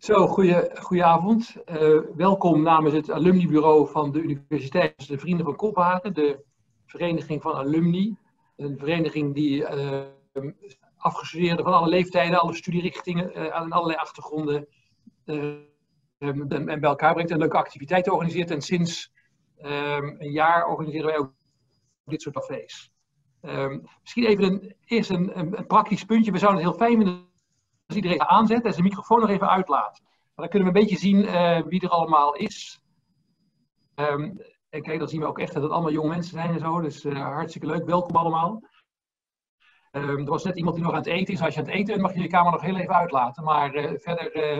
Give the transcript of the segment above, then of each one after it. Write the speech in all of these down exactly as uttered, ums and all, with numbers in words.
Zo, goeie, goedenavond. Uh, welkom namens het alumnibureau van de Universiteit de Vrienden van Kopenhagen, de vereniging van alumni. Een vereniging die uh, afgestudeerden van alle leeftijden, alle studierichtingen uh, en allerlei achtergronden uh, en bij elkaar brengt en leuke activiteiten organiseert. En sinds um, een jaar organiseren wij ook dit soort cafés. Um, misschien even een, eerst een, een, een praktisch puntje. We zouden het heel fijn vinden als iedereen aanzet en zijn microfoon nog even uitlaat. Dan kunnen we een beetje zien uh, wie er allemaal is. Um, en kijk, dan zien we ook echt dat het allemaal jonge mensen zijn en zo. Dus uh, hartstikke leuk. Welkom allemaal. Um, er was net iemand die nog aan het eten is. Als je aan het eten bent, mag je je camera nog heel even uitlaten. Maar uh, verder uh,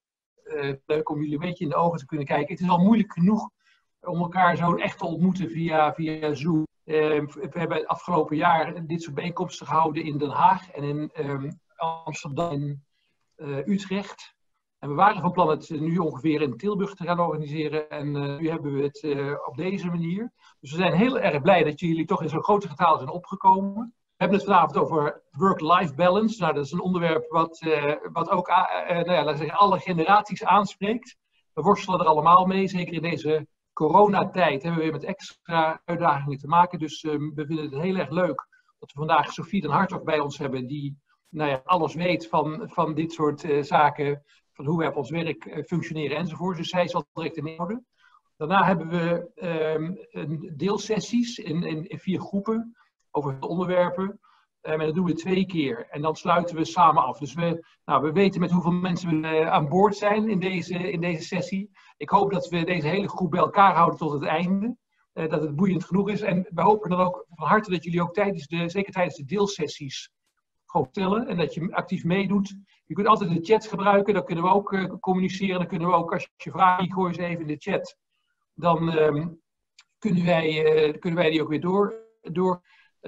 uh, leuk om jullie een beetje in de ogen te kunnen kijken. Het is al moeilijk genoeg om elkaar zo echt te ontmoeten via, via Zoom. Uh, we hebben het afgelopen jaar dit soort bijeenkomsten gehouden in Den Haag en in um, Amsterdam en uh, Utrecht. En we waren van plan het nu ongeveer in Tilburg te gaan organiseren. En uh, nu hebben we het uh, op deze manier. Dus we zijn heel erg blij dat jullie toch in zo'n grote getal zijn opgekomen. We hebben het vanavond over work-life balance. Nou, dat is een onderwerp wat, uh, wat ook uh, uh, nou ja, laten we zeggen, alle generaties aanspreekt. We worstelen er allemaal mee, zeker in deze coronatijd hebben we weer met extra uitdagingen te maken. Dus uh, we vinden het heel erg leuk dat we vandaag Sophie den Hartog bij ons hebben. Die nou ja, alles weet van, van dit soort uh, zaken. Van hoe wij op ons werk uh, functioneren enzovoort. Dus zij zal direct in houden. Daarna hebben we um, een deelsessies in, in, in vier groepen over de onderwerpen. Um, en dat doen we twee keer. En dan sluiten we samen af. Dus we, nou, we weten met hoeveel mensen we uh, aan boord zijn in deze, in deze sessie. Ik hoop dat we deze hele groep bij elkaar houden tot het einde. Uh, dat het boeiend genoeg is. En we hopen dan ook van harte dat jullie ook tijdens de, zeker tijdens de deelsessies, gewoon vertellen. En dat je actief meedoet. Je kunt altijd de chat gebruiken. Dan kunnen we ook uh, communiceren. Dan kunnen we ook, als je vragen gooi eens even in de chat. Dan um, kunnen, wij, uh, kunnen wij die ook weer door. door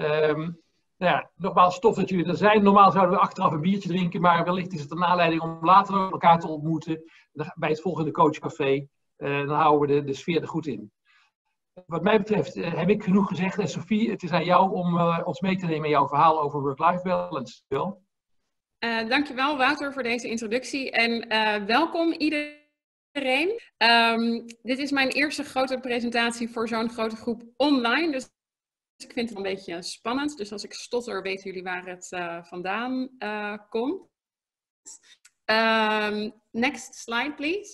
um, nou ja, nogmaals, tof dat jullie er zijn. Normaal zouden we achteraf een biertje drinken. Maar wellicht is het een aanleiding om later elkaar te ontmoeten. Bij het volgende coachcafé. Uh, dan houden we de, de sfeer er goed in. Wat mij betreft uh, heb ik genoeg gezegd. En Sophie, het is aan jou om uh, ons mee te nemen in jouw verhaal over work-life balance. Wel? Uh, dankjewel Wouter voor deze introductie. En uh, welkom iedereen. Um, dit is mijn eerste grote presentatie voor zo'n grote groep online. Dus ik vind het een beetje spannend. Dus als ik stotter, weten jullie waar het uh, vandaan uh, komt. Um, next slide, please.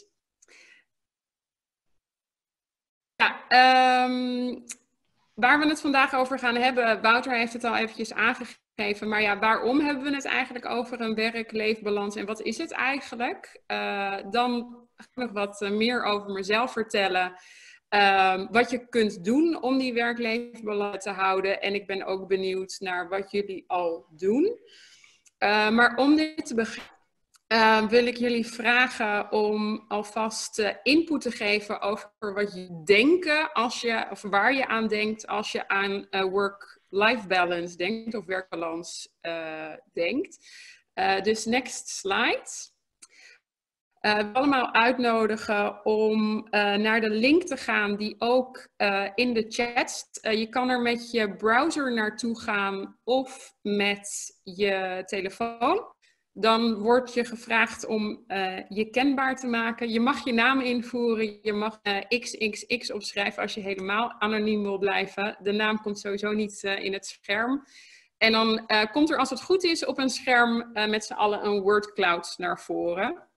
Ja, um, waar we het vandaag over gaan hebben, Wouter heeft het al eventjes aangegeven, maar ja, waarom hebben we het eigenlijk over een werk-leefbalans en wat is het eigenlijk? Uh, dan ga ik nog wat uh, meer over mezelf vertellen, uh, wat je kunt doen om die werk-leefbalans te houden en ik ben ook benieuwd naar wat jullie al doen. Uh, maar om dit te beginnen, Uh, wil ik jullie vragen om alvast uh, input te geven over wat je denkt als je, of waar je aan denkt als je aan uh, work-life balance denkt of werkbalans uh, denkt. Uh, dus next slide. Uh, we allemaal uitnodigen om uh, naar de link te gaan die ook uh, in de chat. Uh, je kan er met je browser naartoe gaan of met je telefoon. Dan wordt je gevraagd om uh, je kenbaar te maken. Je mag je naam invoeren. Je mag uh, X X X opschrijven als je helemaal anoniem wil blijven. De naam komt sowieso niet uh, in het scherm. En dan uh, komt er als het goed is op een scherm uh, met z'n allen een word cloud naar voren.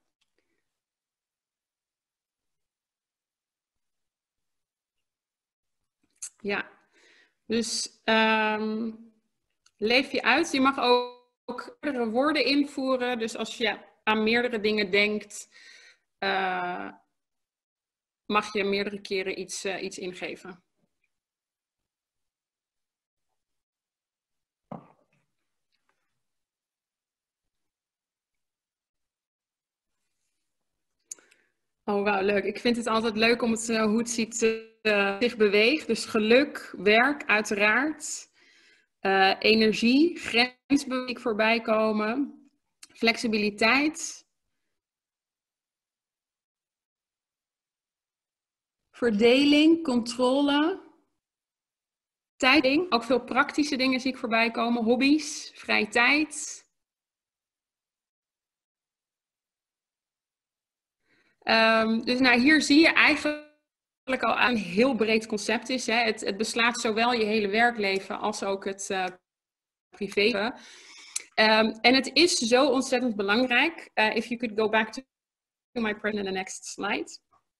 Ja, dus um, leef je uit. Je mag ook ook meerdere woorden invoeren. Dus als je aan meerdere dingen denkt, uh, mag je meerdere keren iets, uh, iets ingeven. Oh, wauw, leuk. Ik vind het altijd leuk om het, uh, hoe het ziet, uh, zich beweegt. Dus geluk, werk, uiteraard. Uh, energie, grensbeweging voorbij komen, flexibiliteit, verdeling, controle, tijd, ook veel praktische dingen zie ik voorbij komen, hobby's, vrije tijd, Um, dus nou, hier zie je eigenlijk al een heel breed concept is. Hè. Het, het beslaat zowel je hele werkleven als ook het uh, privéleven. Um, en het is zo ontzettend belangrijk. Uh, if you could go back to my present in the next slide.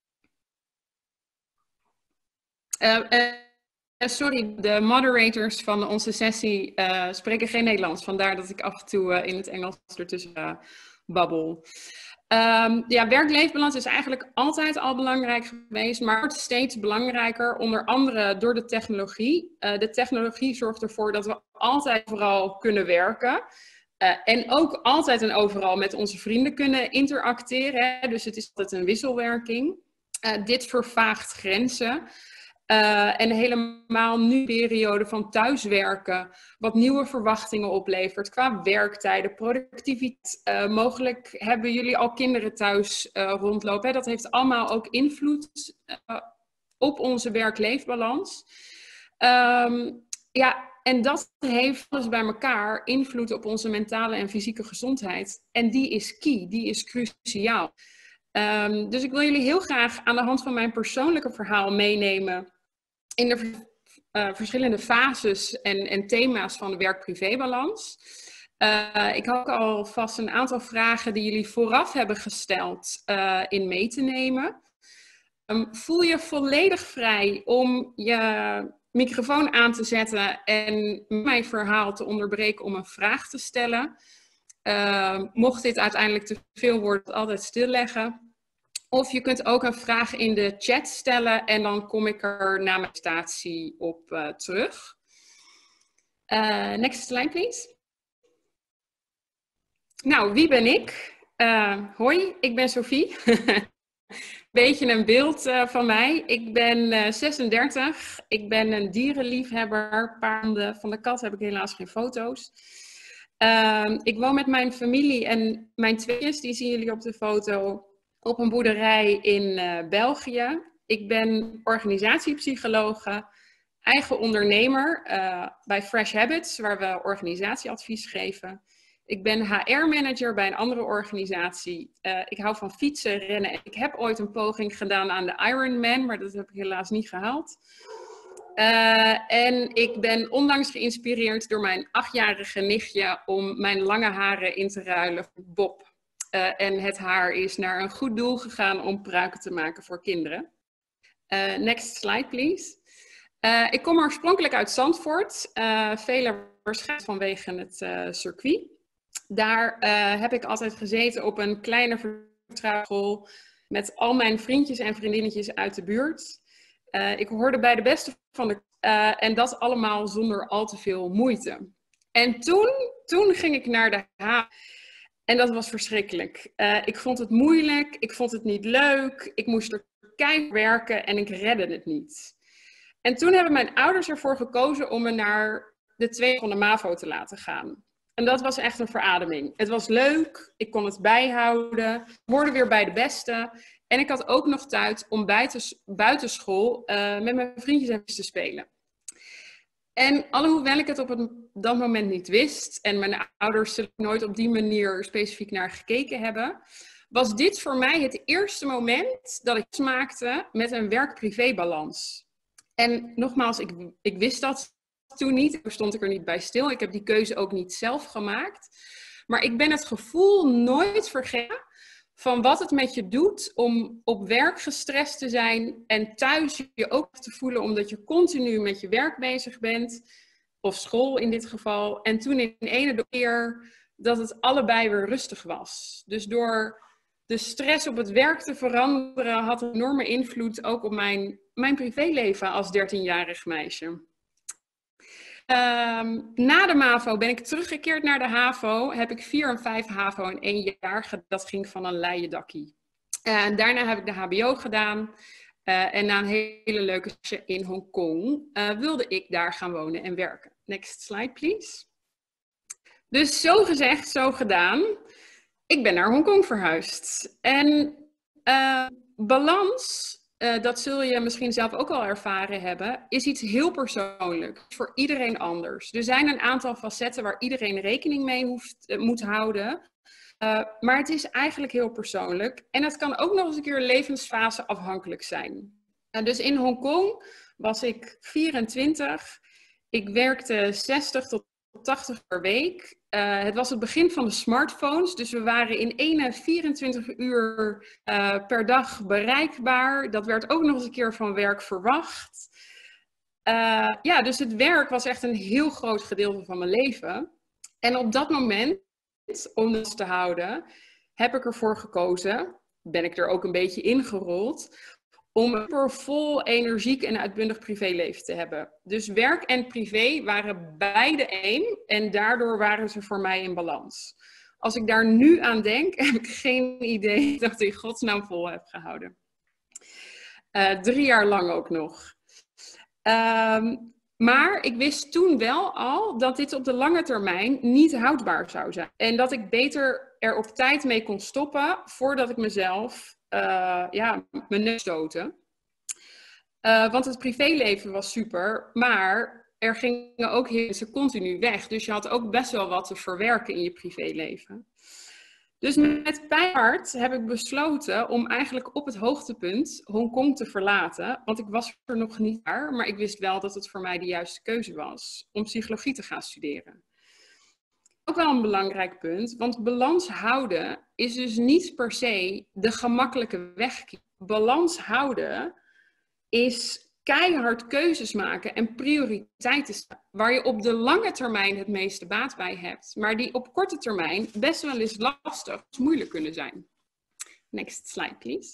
Uh, uh, sorry, de moderators van onze sessie uh, spreken geen Nederlands. Vandaar dat ik af en toe uh, in het Engels ertussen uh, babbel. Um, ja, werk-leefbalans is eigenlijk altijd al belangrijk geweest, maar wordt steeds belangrijker, onder andere door de technologie. Uh, de technologie zorgt ervoor dat we altijd vooral kunnen werken. Uh, en ook altijd en overal met onze vrienden kunnen interacteren. Hè? Dus het is altijd een wisselwerking. Uh, dit vervaagt grenzen. Uh, en helemaal nu periode van thuiswerken, wat nieuwe verwachtingen oplevert qua werktijden, productiviteit. Uh, mogelijk hebben jullie al kinderen thuis uh, rondlopen. Hè? Dat heeft allemaal ook invloed uh, op onze werk-leefbalans. Um, ja, en dat heeft alles bij elkaar invloed op onze mentale en fysieke gezondheid. En die is key, die is cruciaal. Um, dus ik wil jullie heel graag aan de hand van mijn persoonlijke verhaal meenemen in de uh, verschillende fases en, en thema's van de werk-privé-balans. Uh, ik had alvast een aantal vragen die jullie vooraf hebben gesteld uh, in mee te nemen. Um, voel je volledig vrij om je microfoon aan te zetten en mijn verhaal te onderbreken om een vraag te stellen. Uh, mocht dit uiteindelijk te veel worden, altijd stilleggen. Of je kunt ook een vraag in de chat stellen en dan kom ik er na mijn presentatie op uh, terug. Uh, next slide, please. Nou, wie ben ik? Uh, hoi, ik ben Sophie. Beetje een beeld uh, van mij. Ik ben uh, zesendertig. Ik ben een dierenliefhebber. Paarden van de kat heb ik helaas geen foto's. Uh, ik woon met mijn familie en mijn tweetjes, die zien jullie op de foto, op een boerderij in uh, België. Ik ben organisatiepsychologe, eigen ondernemer uh, bij Fresh Habits, waar we organisatieadvies geven. Ik ben H R-manager bij een andere organisatie. Uh, ik hou van fietsen, rennen. Ik heb ooit een poging gedaan aan de Ironman, maar dat heb ik helaas niet gehaald. Uh, en ik ben onlangs geïnspireerd door mijn achtjarige nichtje om mijn lange haren in te ruilen voor Bob. Uh, en het haar is naar een goed doel gegaan om pruiken te maken voor kinderen. Uh, next slide, please. Uh, ik kom oorspronkelijk uit Zandvoort. Uh, velen waarschijnlijk vanwege het uh, circuit. Daar uh, heb ik altijd gezeten op een kleine vertrouwenschool met al mijn vriendjes en vriendinnetjes uit de buurt. Uh, ik hoorde bij de beste van de... Uh, en dat allemaal zonder al te veel moeite. En toen, toen ging ik naar de haven. En dat was verschrikkelijk. Uh, ik vond het moeilijk, ik vond het niet leuk, ik moest er keihard werken en ik redde het niet. En toen hebben mijn ouders ervoor gekozen om me naar de tweede van de MAVO te laten gaan. En dat was echt een verademing. Het was leuk, ik kon het bijhouden, hoorde weer bij de beste. En ik had ook nog tijd om buitens, buitenschool uh, met mijn vriendjes te spelen. En alhoewel ik het op het, dat moment niet wist en mijn ouders er nooit op die manier specifiek naar gekeken hebben, was dit voor mij het eerste moment dat ik maakte met een werk-privé-balans. En nogmaals, ik, ik wist dat toen niet, daar stond ik er niet bij stil. Ik heb die keuze ook niet zelf gemaakt. Maar ik ben het gevoel nooit vergeten van wat het met je doet om op werk gestrest te zijn en thuis je ook te voelen omdat je continu met je werk bezig bent, of school in dit geval. En toen in ene keer dat het allebei weer rustig was. Dus door de stress op het werk te veranderen had een enorme invloed ook op mijn, mijn privéleven als dertienjarig meisje. Um, na de MAVO ben ik teruggekeerd naar de HAVO. Heb ik vier en vijf HAVO in één jaar. Dat ging van een leien dakkie. Uh, en daarna heb ik de H B O gedaan. Uh, en na een hele leuke stage in Hongkong uh, wilde ik daar gaan wonen en werken. Next slide, please. Dus zo gezegd, zo gedaan. Ik ben naar Hongkong verhuisd. En uh, balans... Uh, dat zul je misschien zelf ook al ervaren hebben, is iets heel persoonlijks, voor iedereen anders. Er zijn een aantal facetten waar iedereen rekening mee hoeft, uh, moet houden. Uh, maar het is eigenlijk heel persoonlijk. En het kan ook nog eens een keer levensfase afhankelijk zijn. Uh, dus in Hongkong was ik vierentwintig. Ik werkte zestig tot tachtig per week. Uh, het was het begin van de smartphones. Dus we waren in één vierentwintig uur uh, per dag bereikbaar. Dat werd ook nog eens een keer van werk verwacht. Uh, ja, dus het werk was echt een heel groot gedeelte van mijn leven. En op dat moment, om dat te houden, heb ik ervoor gekozen, ben ik er ook een beetje ingerold, om een super vol, energiek en uitbundig privéleven te hebben. Dus werk en privé waren beide één en daardoor waren ze voor mij in balans. Als ik daar nu aan denk, heb ik geen idee dat ik in godsnaam vol heb gehouden. Uh, drie jaar lang ook nog. Um, maar ik wist toen wel al dat dit op de lange termijn niet houdbaar zou zijn. En dat ik beter er op tijd mee kon stoppen voordat ik mezelf uh, ja, mijn neus stootte. Uh, want het privéleven was super, maar er gingen ook heel mensen continu weg. Dus je had ook best wel wat te verwerken in je privéleven. Dus met pijnhart heb ik besloten om eigenlijk op het hoogtepunt Hongkong te verlaten. Want ik was er nog niet daar, maar ik wist wel dat het voor mij de juiste keuze was om psychologie te gaan studeren. Ook wel een belangrijk punt, want balans houden is dus niet per se de gemakkelijke weg. Balans houden is keihard keuzes maken en prioriteiten stellen, waar je op de lange termijn het meeste baat bij hebt, maar die op korte termijn best wel eens lastig of moeilijk kunnen zijn. Next slide, please.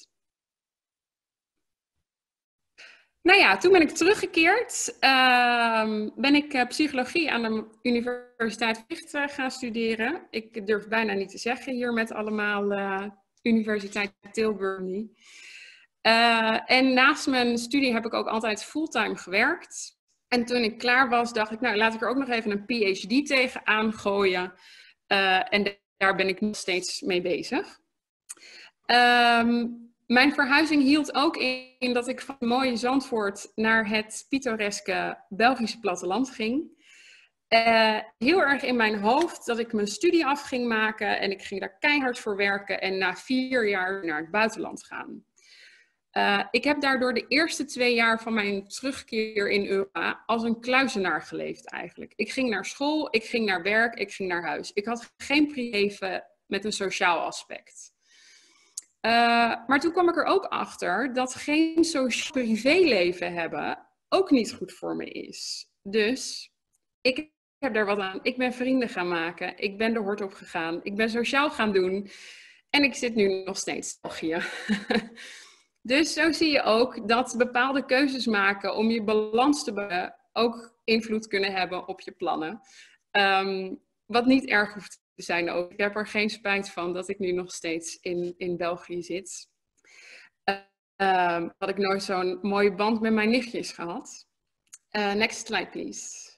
Nou ja, toen ben ik teruggekeerd. Uh, ben ik uh, psychologie aan de Universiteit Utrecht uh, gaan studeren. Ik durf bijna niet te zeggen hier met allemaal uh, Universiteit Tilburg niet. Uh, en naast mijn studie heb ik ook altijd fulltime gewerkt. En toen ik klaar was, dacht ik, nou laat ik er ook nog even een P H D tegenaan gooien. Uh, en daar ben ik nog steeds mee bezig. Um, mijn verhuizing hield ook in dat ik van het mooie Zandvoort naar het pittoreske Belgische platteland ging. Uh, heel erg in mijn hoofd dat ik mijn studie af ging maken en ik ging daar keihard voor werken en na vier jaar naar het buitenland gaan. Uh, ik heb daardoor de eerste twee jaar van mijn terugkeer in Europa als een kluizenaar geleefd eigenlijk. Ik ging naar school, ik ging naar werk, ik ging naar huis. Ik had geen privéleven met een sociaal aspect. Uh, maar toen kwam ik er ook achter dat geen sociaal privéleven hebben ook niet goed voor me is. Dus ik heb daar wat aan. Ik ben vrienden gaan maken, ik ben de hort op gegaan, ik ben sociaal gaan doen en ik zit nu nog steeds in België. Dus zo zie je ook dat bepaalde keuzes maken om je balans te behouden ook invloed kunnen hebben op je plannen. Um, wat niet erg hoeft te zijn ook. Ik heb er geen spijt van dat ik nu nog steeds in, in België zit. Uh, um, had ik nooit zo'n mooie band met mijn nichtjes gehad. Uh, next slide, please.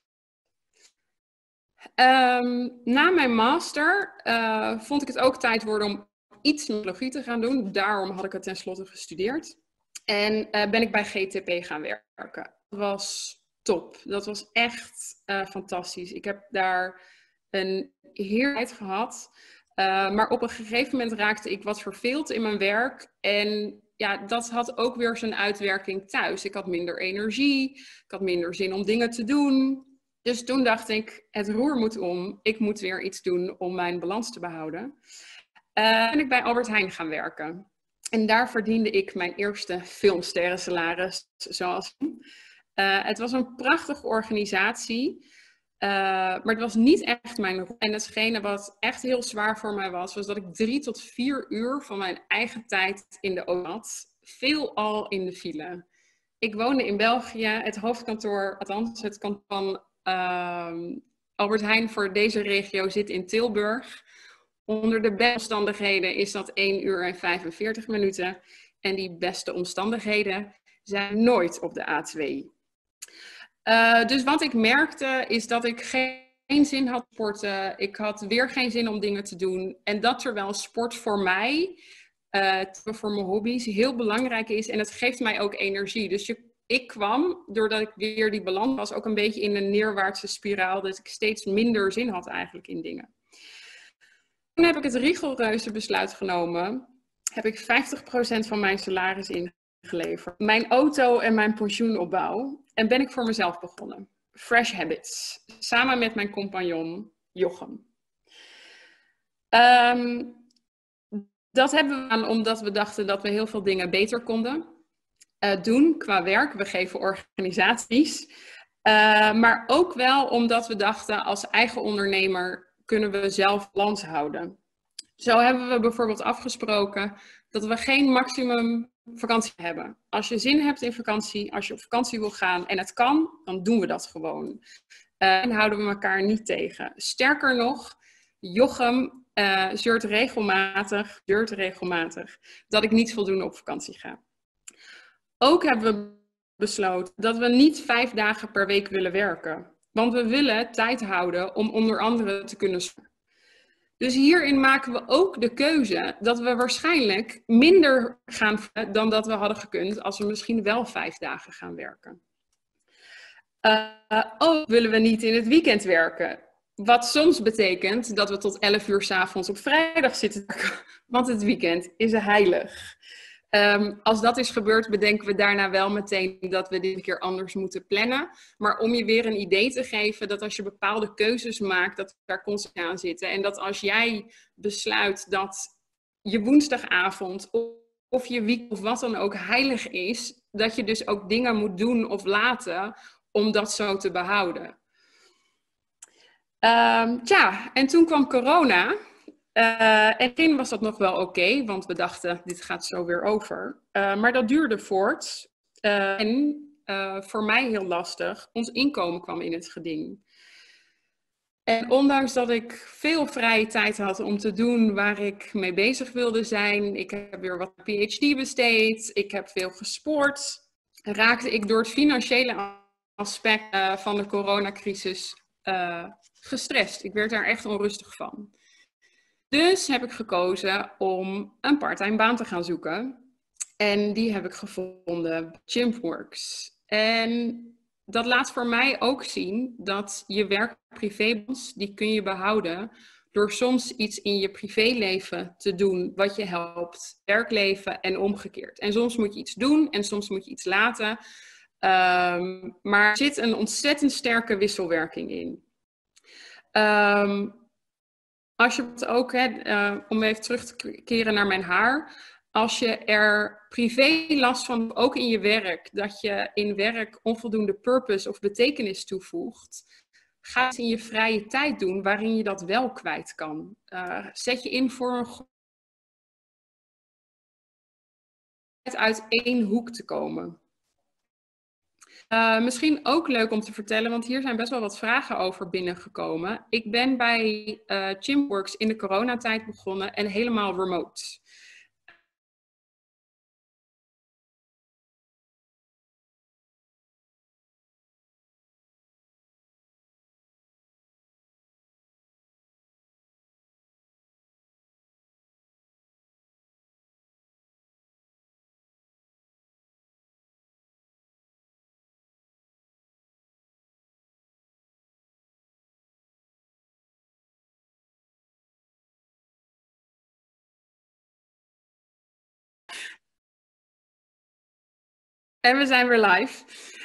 Um, na mijn master uh, vond ik het ook tijd worden om iets met psychologie te gaan doen. Daarom had ik het tenslotte gestudeerd. En uh, ben ik bij G T P gaan werken. Dat was top. Dat was echt uh, fantastisch. Ik heb daar een heerlijkheid gehad. Uh, maar op een gegeven moment raakte ik wat verveeld in mijn werk. En ja, dat had ook weer zijn uitwerking thuis. Ik had minder energie. Ik had minder zin om dingen te doen. Dus toen dacht ik, het roer moet om. Ik moet weer iets doen om mijn balans te behouden. Uh, ben ik bij Albert Heijn gaan werken. En daar verdiende ik mijn eerste filmsterrensalaris, zoals. Uh, het was een prachtige organisatie, uh, maar het was niet echt mijn rol. En hetgene wat echt heel zwaar voor mij was, was dat ik drie tot vier uur van mijn eigen tijd in de auto had. Veelal in de file. Ik woonde in België, het hoofdkantoor, althans het kantoor van uh, Albert Heijn voor deze regio zit in Tilburg. Onder de beste omstandigheden is dat één uur en vijfenveertig minuten. En die beste omstandigheden zijn nooit op de A twee. Uh, dus wat ik merkte is dat ik geen zin had sporten. Ik had weer geen zin om dingen te doen. En dat terwijl sport voor mij, uh, voor mijn hobby's, heel belangrijk is. En het geeft mij ook energie. Dus je, ik kwam, doordat ik weer die balans was, ook een beetje in een neerwaartse spiraal. Dat ik steeds minder zin had eigenlijk in dingen. Toen heb ik het rigoureuze besluit genomen. Heb ik vijftig procent van mijn salaris ingeleverd. Mijn auto en mijn pensioenopbouw. En ben ik voor mezelf begonnen. Fresh Habits. Samen met mijn compagnon Jochem. Um, dat hebben we gedaan omdat we dachten dat we heel veel dingen beter konden uh, doen qua werk. We geven organisaties. Uh, maar ook wel omdat we dachten als eigen ondernemer kunnen we zelf balans houden. Zo hebben we bijvoorbeeld afgesproken dat we geen maximum vakantie hebben. Als je zin hebt in vakantie, als je op vakantie wil gaan en het kan, dan doen we dat gewoon. Uh, en houden we elkaar niet tegen. Sterker nog, Jochem uh, zeurt regelmatig, zeurt regelmatig dat ik niet voldoende op vakantie ga. Ook hebben we besloten dat we niet vijf dagen per week willen werken. Want we willen tijd houden om onder andere te kunnen sporten. Dus hierin maken we ook de keuze dat we waarschijnlijk minder gaan dan dat we hadden gekund als we misschien wel vijf dagen gaan werken. Uh, ook willen we niet in het weekend werken. Wat soms betekent dat we tot elf uur 's avonds op vrijdag zitten te werken. Want het weekend is heilig. Um, als dat is gebeurd, bedenken we daarna wel meteen dat we dit een keer anders moeten plannen. Maar om je weer een idee te geven dat als je bepaalde keuzes maakt, dat daar consequenties aan zitten. En dat als jij besluit dat je woensdagavond of je weekend of wat dan ook heilig is, dat je dus ook dingen moet doen of laten om dat zo te behouden. Um, tja, en toen kwam corona. Uh, en in het begin was dat nog wel oké, okay, want we dachten, dit gaat zo weer over. Uh, maar dat duurde voort. Uh, en uh, voor mij heel lastig, ons inkomen kwam in het geding. En ondanks dat ik veel vrije tijd had om te doen waar ik mee bezig wilde zijn, ik heb weer wat P H D besteed, ik heb veel gesport, raakte ik door het financiële aspect uh, van de coronacrisis uh, gestrest. Ik werd daar echt onrustig van. Dus heb ik gekozen om een parttime baan te gaan zoeken. En die heb ik gevonden, Gympworks. En dat laat voor mij ook zien dat je werk-privébalans, die kun je behouden door soms iets in je privéleven te doen wat je helpt, werkleven en omgekeerd. En soms moet je iets doen en soms moet je iets laten. Um, maar er zit een ontzettend sterke wisselwerking in. Um, Als je het ook, hè, uh, om even terug te keren naar mijn haar. Als je er privé last van hebt, ook in je werk, dat je in werk onvoldoende purpose of betekenis toevoegt, ga het in je vrije tijd doen waarin je dat wel kwijt kan. Uh, zet je in voor een uit één hoek te komen. Uh, misschien ook leuk om te vertellen, want hier zijn best wel wat vragen over binnengekomen. Ik ben bij uh, Gympworks in de coronatijd begonnen en helemaal remote. En we zijn weer live.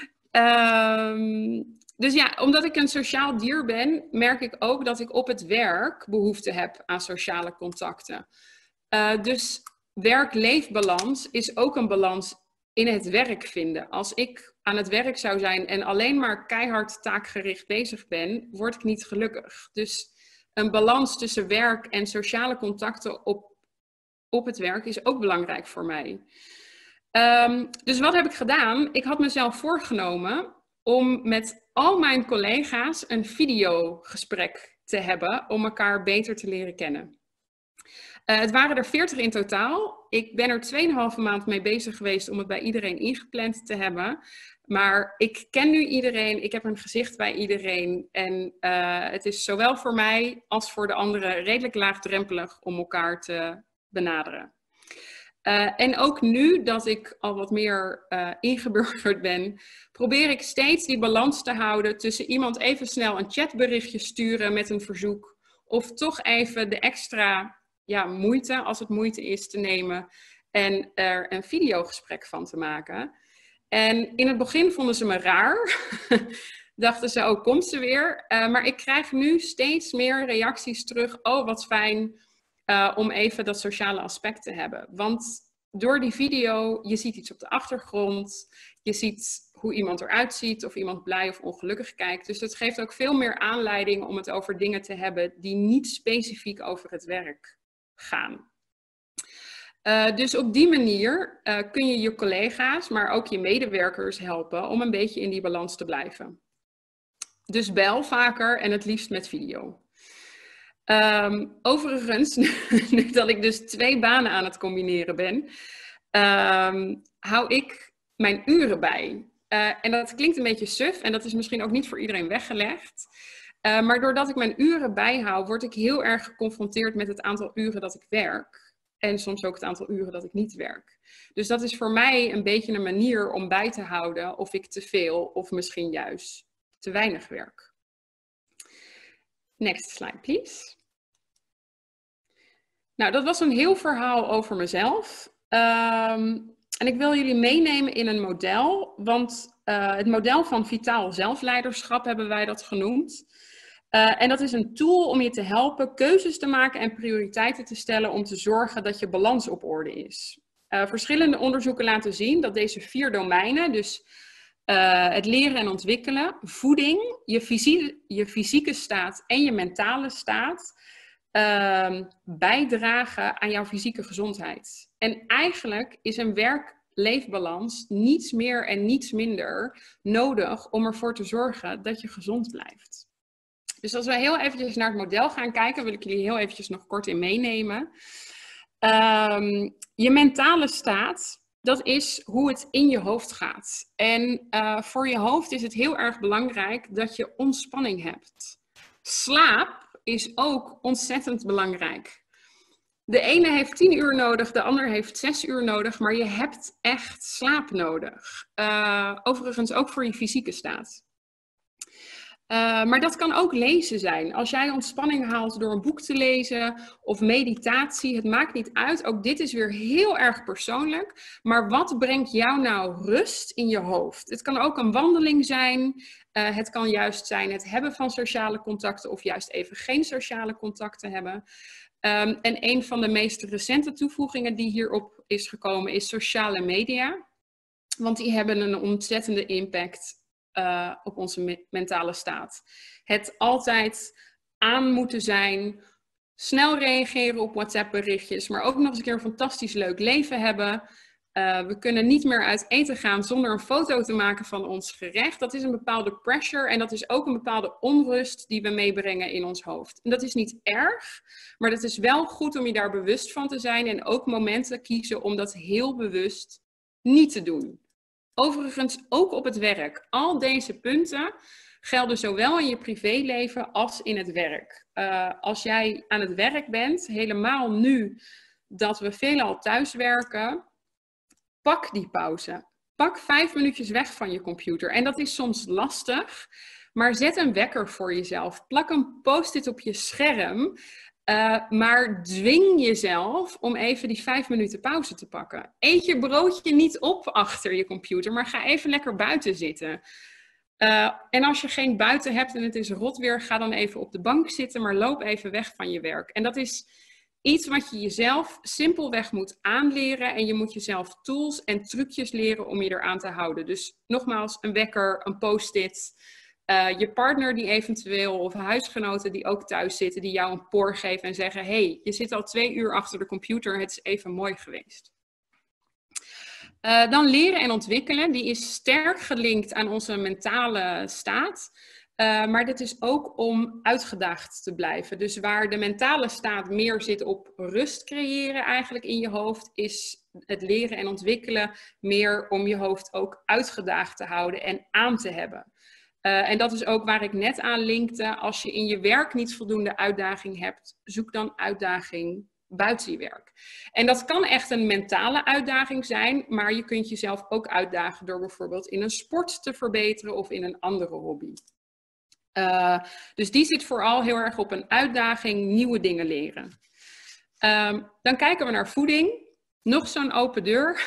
Um, dus ja, omdat ik een sociaal dier ben, merk ik ook dat ik op het werk behoefte heb aan sociale contacten. Uh, dus werk-leefbalans is ook een balans in het werk vinden. Als ik aan het werk zou zijn en alleen maar keihard taakgericht bezig ben, word ik niet gelukkig. Dus een balans tussen werk en sociale contacten op, op het werk is ook belangrijk voor mij. Um, dus wat heb ik gedaan? Ik had mezelf voorgenomen om met al mijn collega's een videogesprek te hebben om elkaar beter te leren kennen. Uh, het waren er veertig in totaal. Ik ben er tweeënhalve maand mee bezig geweest om het bij iedereen ingepland te hebben. Maar ik ken nu iedereen, ik heb een gezicht bij iedereen. En uh, het is zowel voor mij als voor de anderen redelijk laagdrempelig om elkaar te benaderen. Uh, en ook nu dat ik al wat meer uh, ingeburgerd ben, probeer ik steeds die balans te houden tussen iemand even snel een chatberichtje sturen met een verzoek of toch even de extra ja, moeite, als het moeite is, te nemen en er een videogesprek van te maken. En in het begin vonden ze me raar. Dachten ze, oh, komt ze weer? Uh, maar ik krijg nu steeds meer reacties terug. Oh, wat fijn uh, om even dat sociale aspect te hebben. Want door die video, je ziet iets op de achtergrond. Je ziet hoe iemand eruit ziet, of iemand blij of ongelukkig kijkt. Dus het geeft ook veel meer aanleiding om het over dingen te hebben die niet specifiek over het werk gaan. Uh, dus op die manier uh, kun je je collega's, maar ook je medewerkers helpen om een beetje in die balans te blijven. Dus bel vaker en het liefst met video. Um, overigens, nu dat ik dus twee banen aan het combineren ben, um, hou ik mijn uren bij. Uh, en dat klinkt een beetje suf en dat is misschien ook niet voor iedereen weggelegd. Uh, maar doordat ik mijn uren bijhoud, word ik heel erg geconfronteerd met het aantal uren dat ik werk. En soms ook het aantal uren dat ik niet werk. Dus dat is voor mij een beetje een manier om bij te houden of ik te veel of misschien juist te weinig werk. Next slide, please. Nou, dat was een heel verhaal over mezelf. Um, en ik wil jullie meenemen in een model, want uh, het model van vitaal zelfleiderschap hebben wij dat genoemd. Uh, en dat is een tool om je te helpen keuzes te maken en prioriteiten te stellen om te zorgen dat je balans op orde is. Uh, verschillende onderzoeken laten zien dat deze vier domeinen, dus uh, het leren en ontwikkelen, voeding, je, fysie, je fysieke staat en je mentale staat, uh, bijdragen aan jouw fysieke gezondheid. En eigenlijk is een werk-leefbalans niets meer en niets minder nodig om ervoor te zorgen dat je gezond blijft. Dus als we heel eventjes naar het model gaan kijken, wil ik jullie heel eventjes nog kort in meenemen. Um, je mentale staat, dat is hoe het in je hoofd gaat. En uh, voor je hoofd is het heel erg belangrijk dat je ontspanning hebt. Slaap is ook ontzettend belangrijk. De ene heeft tien uur nodig, de ander heeft zes uur nodig, maar je hebt echt slaap nodig. Uh, overigens ook voor je fysieke staat. Uh, maar dat kan ook lezen zijn. Als jij ontspanning haalt door een boek te lezen of meditatie, het maakt niet uit. Ook dit is weer heel erg persoonlijk. Maar wat brengt jou nou rust in je hoofd? Het kan ook een wandeling zijn. Uh, het kan juist zijn het hebben van sociale contacten of juist even geen sociale contacten hebben. Um, en een van de meest recente toevoegingen die hierop is gekomen is sociale media. Want die hebben een ontzettende impact Uh, op onze me mentale staat. Het altijd aan moeten zijn, snel reageren op WhatsApp berichtjes, maar ook nog eens een keer een fantastisch leuk leven hebben. Uh, we kunnen niet meer uit eten gaan zonder een foto te maken van ons gerecht. Dat is een bepaalde pressure en dat is ook een bepaalde onrust die we meebrengen in ons hoofd. En dat is niet erg, maar het is wel goed om je daar bewust van te zijn en ook momenten kiezen om dat heel bewust niet te doen. Overigens ook op het werk. Al deze punten gelden zowel in je privéleven als in het werk. Uh, als jij aan het werk bent, helemaal nu dat we veelal thuiswerken, pak die pauze. Pak vijf minuutjes weg van je computer. En dat is soms lastig, maar zet een wekker voor jezelf. Plak een post-it op je scherm. Uh, maar dwing jezelf om even die vijf minuten pauze te pakken. Eet je broodje niet op achter je computer, maar ga even lekker buiten zitten. Uh, en als je geen buiten hebt en het is rot weer, ga dan even op de bank zitten, maar loop even weg van je werk. En dat is iets wat je jezelf simpelweg moet aanleren en je moet jezelf tools en trucjes leren om je eraan te houden. Dus nogmaals, een wekker, een post-it. Uh, je partner die eventueel, of huisgenoten die ook thuis zitten, die jou een poor geven en zeggen, hey, je zit al twee uur achter de computer, het is even mooi geweest. Uh, dan leren en ontwikkelen, die is sterk gelinkt aan onze mentale staat. Uh, maar dit is ook om uitgedaagd te blijven. Dus waar de mentale staat meer zit op rust creëren eigenlijk in je hoofd, is het leren en ontwikkelen meer om je hoofd ook uitgedaagd te houden en aan te hebben. Uh, en dat is ook waar ik net aan linkte. Als je in je werk niet voldoende uitdaging hebt, zoek dan uitdaging buiten je werk. En dat kan echt een mentale uitdaging zijn, maar je kunt jezelf ook uitdagen door bijvoorbeeld in een sport te verbeteren of in een andere hobby. Uh, dus die zit vooral heel erg op een uitdaging, nieuwe dingen leren. Um, dan kijken we naar voeding. Nog zo'n open deur.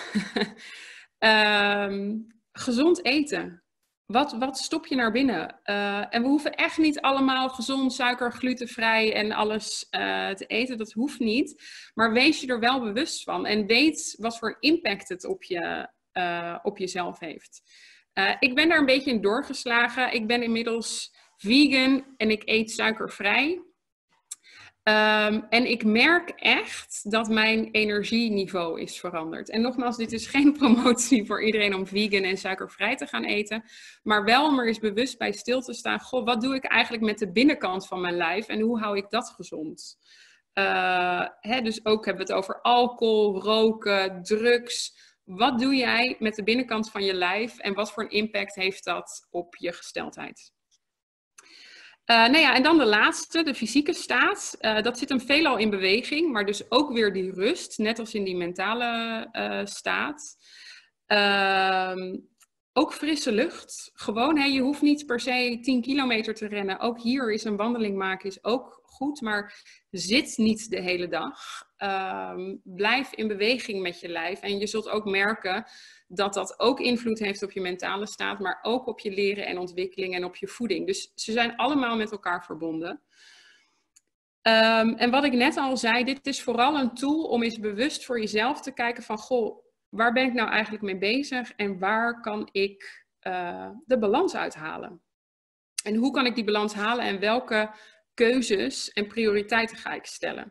um, gezond eten. Wat, wat stop je naar binnen? Uh, en we hoeven echt niet allemaal gezond, suiker, glutenvrij en alles uh, te eten. Dat hoeft niet. Maar wees je er wel bewust van. En weet wat voor impact het op, je, uh, op jezelf heeft. Uh, ik ben daar een beetje in doorgeslagen. Ik ben inmiddels vegan en ik eet suikervrij. Um, en ik merk echt dat mijn energieniveau is veranderd. En nogmaals, dit is geen promotie voor iedereen om vegan en suikervrij te gaan eten. Maar wel om er eens bewust bij stil te staan. Goh, wat doe ik eigenlijk met de binnenkant van mijn lijf en hoe hou ik dat gezond? Uh, hè, dus ook hebben we het over alcohol, roken, drugs. Wat doe jij met de binnenkant van je lijf en wat voor een impact heeft dat op je gesteldheid? Uh, nou ja, en dan de laatste, de fysieke staat. Uh, dat zit hem veelal in beweging, maar dus ook weer die rust, net als in die mentale uh, staat. Uh, ook frisse lucht. Gewoon, hè, je hoeft niet per se tien kilometer te rennen. Ook hier is een wandeling maken is ook goed, maar zit niet de hele dag. Uh, blijf in beweging met je lijf en je zult ook merken dat dat ook invloed heeft op je mentale staat, maar ook op je leren en ontwikkeling en op je voeding. Dus ze zijn allemaal met elkaar verbonden. Um, en wat ik net al zei, dit is vooral een tool om eens bewust voor jezelf te kijken van, goh, waar ben ik nou eigenlijk mee bezig en waar kan ik uh, de balans uithalen? En hoe kan ik die balans halen en welke keuzes en prioriteiten ga ik stellen?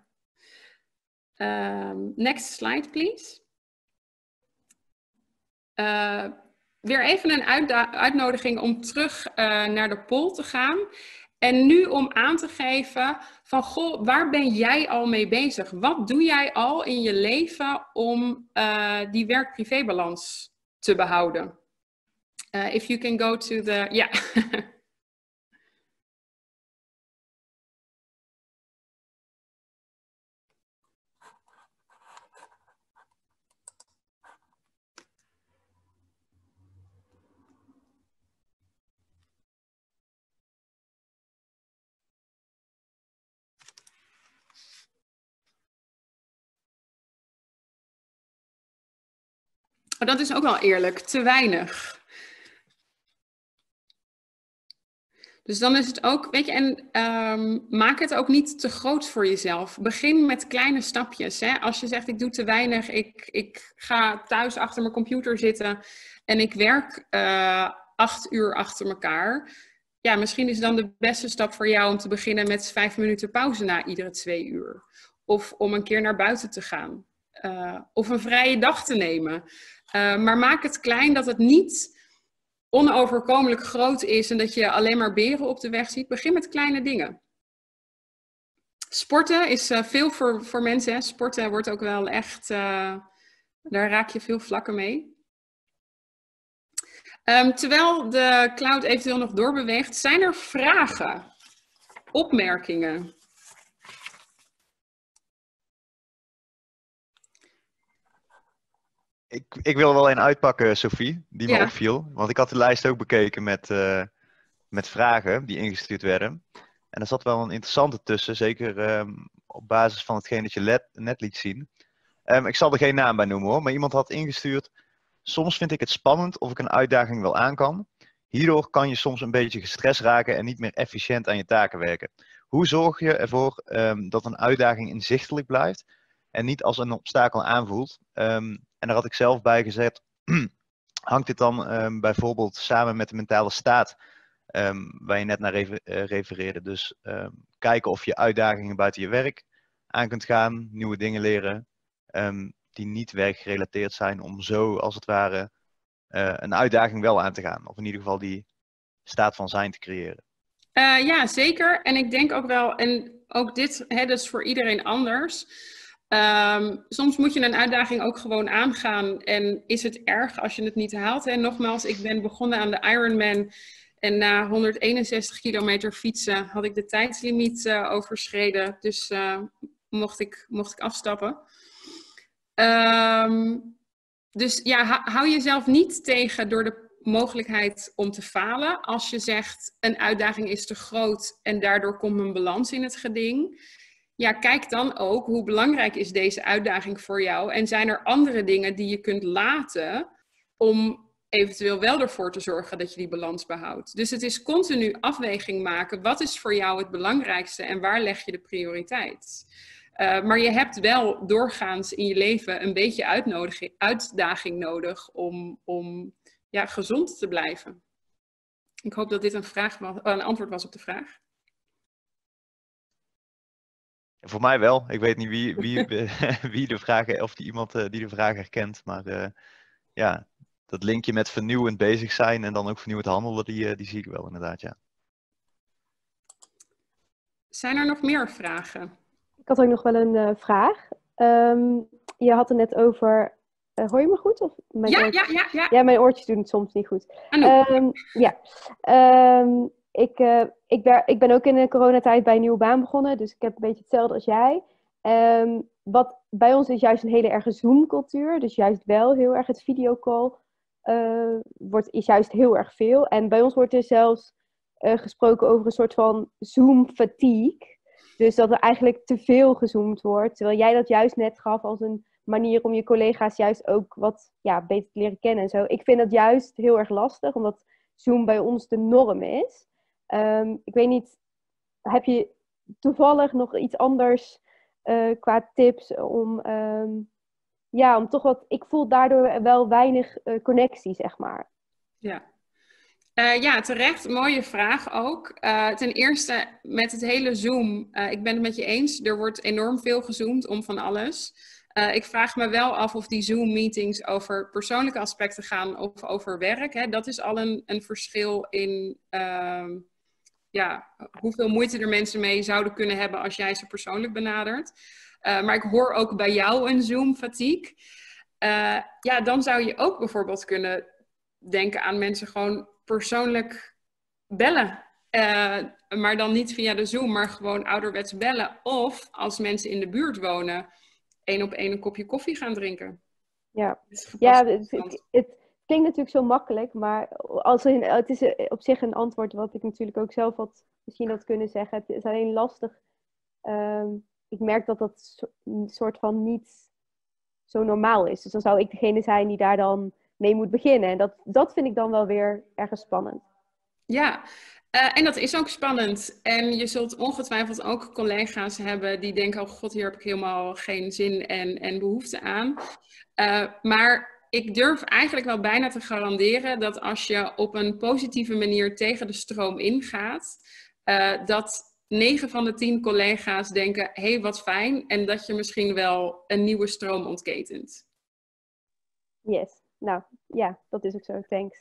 Um, next slide, please. Uh, weer even een uitnodiging om terug uh, naar de poll te gaan. En nu om aan te geven van, goh, waar ben jij al mee bezig? Wat doe jij al in je leven om uh, die werk-privé-balans te behouden? Uh, if you can go to the... Ja. Yeah. Oh, dat is ook wel eerlijk, te weinig. Dus dan is het ook, weet je, en um, maak het ook niet te groot voor jezelf. Begin met kleine stapjes. Hè? Als je zegt, ik doe te weinig, ik, ik ga thuis achter mijn computer zitten en ik werk uh, acht uur achter elkaar. Ja, misschien is dan de beste stap voor jou om te beginnen met vijf minuten pauze na iedere twee uur. Of om een keer naar buiten te gaan. Uh, of een vrije dag te nemen. Uh, maar maak het klein, dat het niet onoverkomelijk groot is en dat je alleen maar beren op de weg ziet. Begin met kleine dingen. Sporten is uh, veel voor, voor mensen. Hè. Sporten wordt ook wel echt, uh, daar raak je veel vlakken mee. Um, terwijl de cloud eventueel nog doorbeweegt, zijn er vragen, opmerkingen? Ik, ik wil er wel een uitpakken, Sophie, die me ja. opviel. Want ik had de lijst ook bekeken met, uh, met vragen die ingestuurd werden. En er zat wel een interessante tussen, zeker um, op basis van hetgeen dat je let, net liet zien. Um, ik zal er geen naam bij noemen hoor, maar iemand had ingestuurd. Soms vind ik het spannend of ik een uitdaging wel aan kan. Hierdoor kan je soms een beetje gestrest raken en niet meer efficiënt aan je taken werken. Hoe zorg je ervoor um, dat een uitdaging inzichtelijk blijft en niet als een obstakel aanvoelt? Um, en daar had ik zelf bij gezet, hangt dit dan um, bijvoorbeeld samen met de mentale staat um, waar je net naar refer uh, refereerde. Dus um, kijken of je uitdagingen buiten je werk aan kunt gaan, nieuwe dingen leren um, die niet werkgerelateerd zijn, om zo als het ware uh, een uitdaging wel aan te gaan. Of in ieder geval die staat van zijn te creëren. Uh, ja, zeker. En ik denk ook wel, en ook dit, hè, dat is voor iedereen anders. Um, soms moet je een uitdaging ook gewoon aangaan en is het erg als je het niet haalt. En nogmaals, ik ben begonnen aan de Ironman en na honderdeenenzestig kilometer fietsen had ik de tijdslimiet uh, overschreden. Dus uh, mocht, ik, mocht ik afstappen. Um, dus ja, hou jezelf niet tegen door de mogelijkheid om te falen als je zegt een uitdaging is te groot en daardoor komt een balans in het geding. Ja, kijk dan ook hoe belangrijk is deze uitdaging voor jou en zijn er andere dingen die je kunt laten om eventueel wel ervoor te zorgen dat je die balans behoudt. Dus het is continu afweging maken. Wat is voor jou het belangrijkste en waar leg je de prioriteit? Uh, maar je hebt wel doorgaans in je leven een beetje uitdaging nodig om, om ja, gezond te blijven. Ik hoop dat dit een, vraag was, een antwoord was op de vraag. Voor mij wel. Ik weet niet wie, wie, wie de vraag, of die iemand die de vraag herkent. Maar uh, ja, dat linkje met vernieuwend bezig zijn en dan ook vernieuwend handelen, die, die zie ik wel inderdaad, ja. Zijn er nog meer vragen? Ik had ook nog wel een uh, vraag. Um, je had het net over... Uh, hoor je me goed? Of mijn ja, oortjes? ja, ja, ja. Ja, mijn oortjes doen het soms niet goed. Um, ja. Um, ik, uh, ik, ben, ik ben ook in de coronatijd bij een nieuwe baan begonnen. Dus ik heb een beetje hetzelfde als jij. Um, wat bij ons is juist een hele erge Zoom-cultuur. Dus juist wel heel erg het videocall uh, wordt, is juist heel erg veel. En bij ons wordt er zelfs uh, gesproken over een soort van Zoom-fatigue. Dus dat er eigenlijk te veel gezoomd wordt. Terwijl jij dat juist net gaf als een manier om je collega's juist ook wat ja, beter te leren kennen en zo. Ik vind dat juist heel erg lastig, omdat Zoom bij ons de norm is. Um, ik weet niet, heb je toevallig nog iets anders uh, qua tips om, um, ja, om toch wat, ik voel daardoor wel weinig uh, connectie, zeg maar. Ja. Uh, ja, terecht. Mooie vraag ook. Uh, ten eerste, met het hele Zoom, uh, ik ben het met je eens, er wordt enorm veel gezoomd om van alles. Uh, ik vraag me wel af of die Zoom-meetings over persoonlijke aspecten gaan of over werk. Hè. Dat is al een, een verschil in uh, ja, hoeveel moeite er mensen mee zouden kunnen hebben als jij ze persoonlijk benadert. Uh, maar ik hoor ook bij jou een Zoom-fatigue. Uh, ja, dan zou je ook bijvoorbeeld kunnen denken aan mensen gewoon persoonlijk bellen. Uh, maar dan niet via de Zoom, maar gewoon ouderwets bellen. Of als mensen in de buurt wonen, één op één een kopje koffie gaan drinken. Ja, ja het, het, het klinkt natuurlijk zo makkelijk, maar als een, het is op zich een antwoord wat ik natuurlijk ook zelf had misschien had kunnen zeggen. Het is alleen lastig. Um, ik merk dat dat een soort van niet zo normaal is. Dus dan zou ik degene zijn die daar dan mee moet beginnen. En dat, dat vind ik dan wel weer ergens spannend. Ja, uh, en dat is ook spannend. En je zult ongetwijfeld ook collega's hebben die denken, oh god, hier heb ik helemaal geen zin en, en behoefte aan. Uh, maar ik durf eigenlijk wel bijna te garanderen dat als je op een positieve manier tegen de stroom ingaat, uh, dat negen van de tien collega's denken, hé, hey, wat fijn. En dat je misschien wel een nieuwe stroom ontketent. Yes, nou ja, dat is ook zo. Thanks.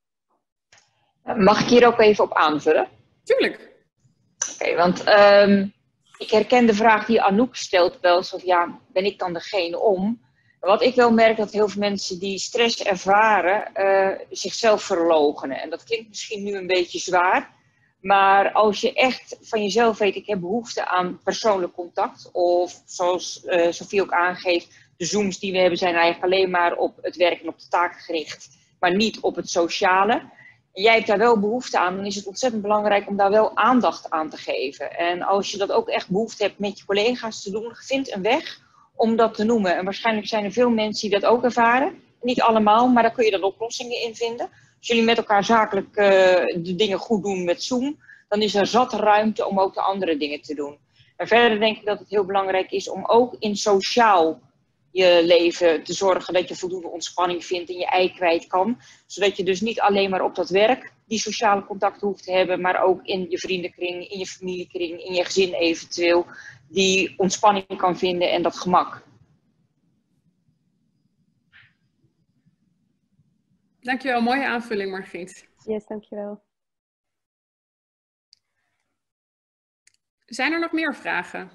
Mag ik hier ook even op aanvullen? Tuurlijk. Oké, okay, want um, ik herken de vraag die Anouk stelt wel eens, of ja, ben ik dan degene om? Wat ik wel merk, dat heel veel mensen die stress ervaren, uh, zichzelf verloochenen. En dat klinkt misschien nu een beetje zwaar, maar als je echt van jezelf weet, ik heb behoefte aan persoonlijk contact, of zoals uh, Sophie ook aangeeft, de Zooms die we hebben zijn eigenlijk alleen maar op het werk en op de taak gericht, maar niet op het sociale. En jij hebt daar wel behoefte aan, dan is het ontzettend belangrijk om daar wel aandacht aan te geven. En als je dat ook echt behoefte hebt met je collega's te doen, vind een weg om dat te noemen. En waarschijnlijk zijn er veel mensen die dat ook ervaren. Niet allemaal, maar daar kun je dan oplossingen in vinden. Als jullie met elkaar zakelijk uh, de dingen goed doen met Zoom, dan is er zat ruimte om ook de andere dingen te doen. En verder denk ik dat het heel belangrijk is om ook in sociaal je leven te zorgen dat je voldoende ontspanning vindt en je ei kwijt kan. Zodat je dus niet alleen maar op dat werk die sociale contacten hoeft te hebben, maar ook in je vriendenkring, in je familiekring, in je gezin eventueel, die ontspanning kan vinden en dat gemak. Dankjewel, mooie aanvulling Margriet. Yes, dankjewel. Zijn er nog meer vragen?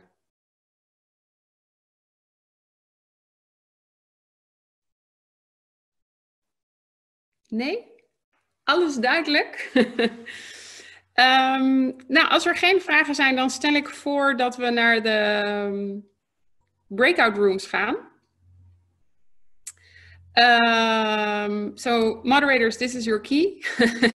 Nee? Alles duidelijk? um, nou, als er geen vragen zijn, dan stel ik voor dat we naar de breakout rooms gaan. Um, so moderators, this is your key.